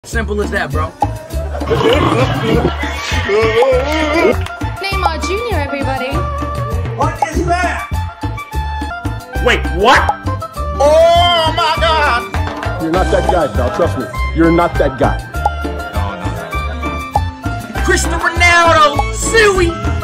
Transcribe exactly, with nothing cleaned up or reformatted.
Simple as that, bro. Neymar Junior, everybody. What is that? Wait, what? Oh my God! You're not that guy, pal. Trust me. You're not that guy. Cristiano Ronaldo, Suey.